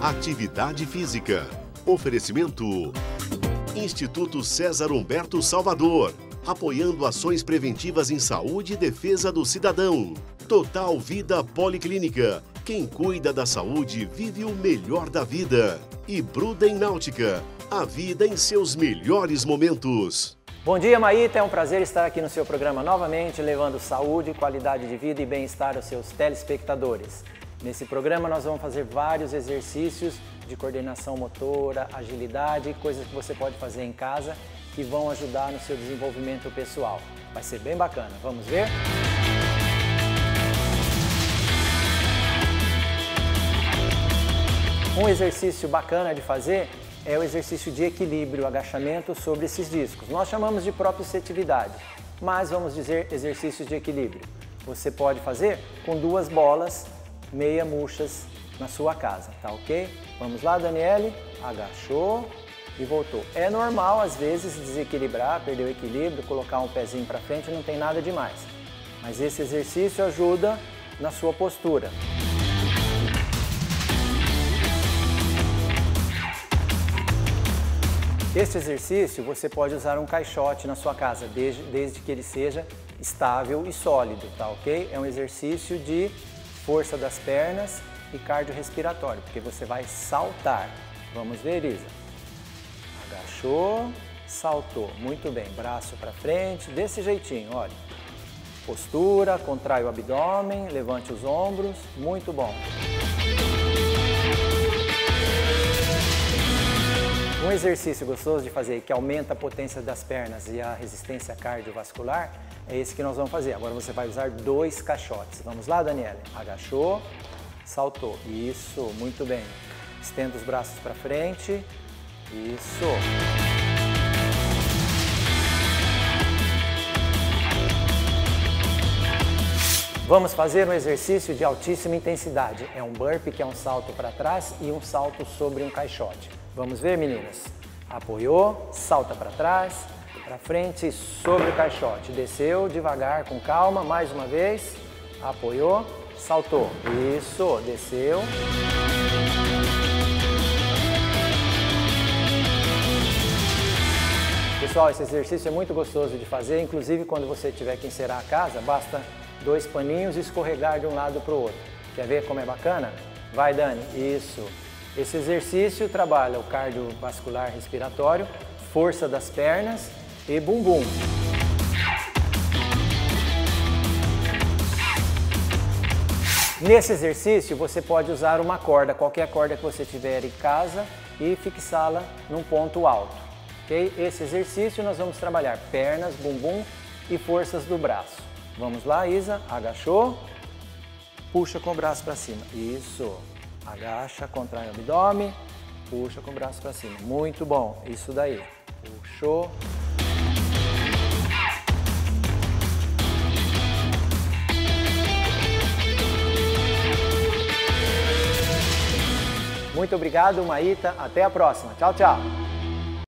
Atividade física. Oferecimento. Instituto César Humberto Salvador. Apoiando ações preventivas em saúde e defesa do cidadão. Total Vida Policlínica. Quem cuida da saúde vive o melhor da vida. E Bruden Náutica. A vida em seus melhores momentos. Bom dia, Maíta. É um prazer estar aqui no seu programa novamente, levando saúde, qualidade de vida e bem-estar aos seus telespectadores. Nesse programa nós vamos fazer vários exercícios de coordenação motora, agilidade, coisas que você pode fazer em casa que vão ajudar no seu desenvolvimento pessoal. Vai ser bem bacana. Vamos ver? Um exercício bacana de fazer é o exercício de equilíbrio, agachamento sobre esses discos. Nós chamamos de proprioceptividade, mas vamos dizer exercícios de equilíbrio. Você pode fazer com 2 bolas meia murchas na sua casa, tá ok? Vamos lá, Daniele, agachou e voltou. É normal, às vezes, desequilibrar, perder o equilíbrio, colocar um pezinho para frente, não tem nada demais. Mas esse exercício ajuda na sua postura. Este exercício você pode usar um caixote na sua casa, desde que ele seja estável e sólido, tá ok? É um exercício de força das pernas e cardiorrespiratório, porque você vai saltar. Vamos ver, Isa. Agachou, saltou. Muito bem, braço para frente, desse jeitinho, olha. Postura, contrai o abdômen, levante os ombros, muito bom. Um exercício gostoso de fazer que aumenta a potência das pernas e a resistência cardiovascular é esse que nós vamos fazer. Agora você vai usar 2 caixotes. Vamos lá, Daniela? Agachou, saltou. Isso, muito bem. Estenda os braços para frente. Isso. Vamos fazer um exercício de altíssima intensidade. É um burpee, que é um salto para trás e um salto sobre um caixote. Vamos ver, meninas? Apoiou, salta para trás, para frente e sobre o caixote. Desceu devagar, com calma, mais uma vez. Apoiou, saltou. Isso, desceu. Pessoal, esse exercício é muito gostoso de fazer, inclusive quando você tiver que encerar a casa, basta 2 paninhos e escorregar de um lado para o outro. Quer ver como é bacana? Vai, Dani. Isso. Esse exercício trabalha o cardiovascular respiratório, força das pernas e bumbum. Nesse exercício você pode usar uma corda, qualquer corda que você tiver em casa, e fixá-la num ponto alto. Okay? Esse exercício nós vamos trabalhar pernas, bumbum e forças do braço. Vamos lá, Isa, agachou, puxa com o braço para cima. Isso. Agacha, contrai o abdômen, puxa com o braço para cima. Muito bom, isso daí. Puxou. Muito obrigado, Maíta. Até a próxima. Tchau, tchau.